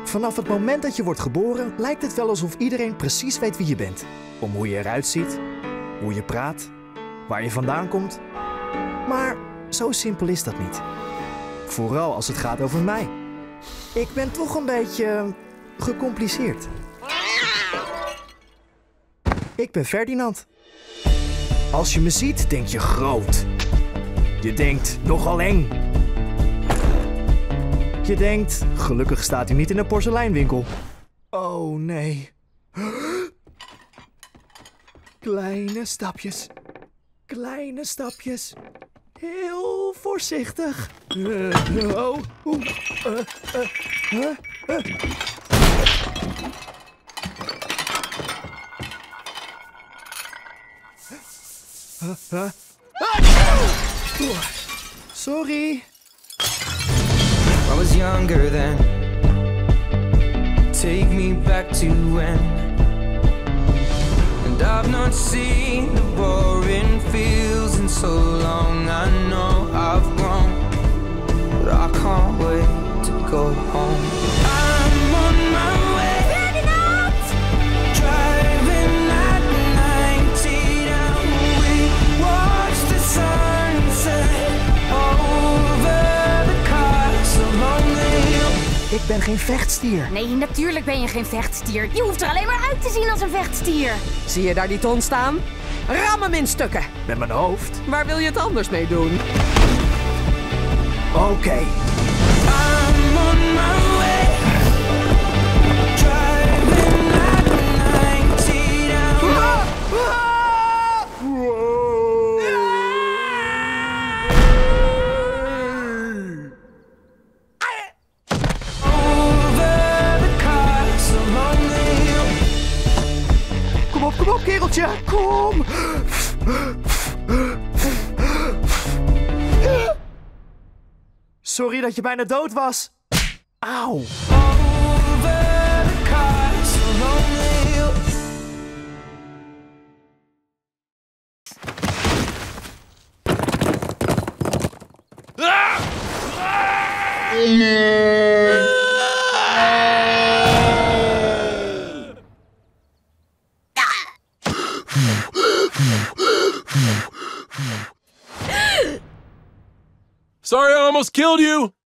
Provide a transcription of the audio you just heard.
Vanaf het moment dat je wordt geboren lijkt het wel alsof iedereen precies weet wie je bent. Om hoe je eruit ziet, hoe je praat, waar je vandaan komt. Maar zo simpel is dat niet. Vooral als het gaat over mij. Ik ben toch een beetje gecompliceerd. Ik ben Ferdinand. Als je me ziet, denk je groot. Je denkt nogal eng. Je denkt, gelukkig staat u niet in een porseleinwinkel. Oh nee. Kleine stapjes. Kleine stapjes. Heel voorzichtig. Sorry. I was younger then. Take me back to when. And I've not seen the boring fields in so long. I know I've grown, but I can't wait to go home. I'm on my way. Driving at 90 down. We watch the sunset over the castle on the hill. Ik ben geen vechtstier. Nee, natuurlijk ben je geen vechtstier. Je hoeft er alleen maar uit te zien als een vechtstier. Zie je daar die ton staan? Ram hem in stukken. Met mijn hoofd. Waar wil je het anders mee doen? Oké. I'm on my way. Driving at 90 down. Over the castle on the hill. Kom op, kereltje. Kom. Sorry dat je bijna dood was. Auw. Over the castle on the hill. Sorry I almost killed you!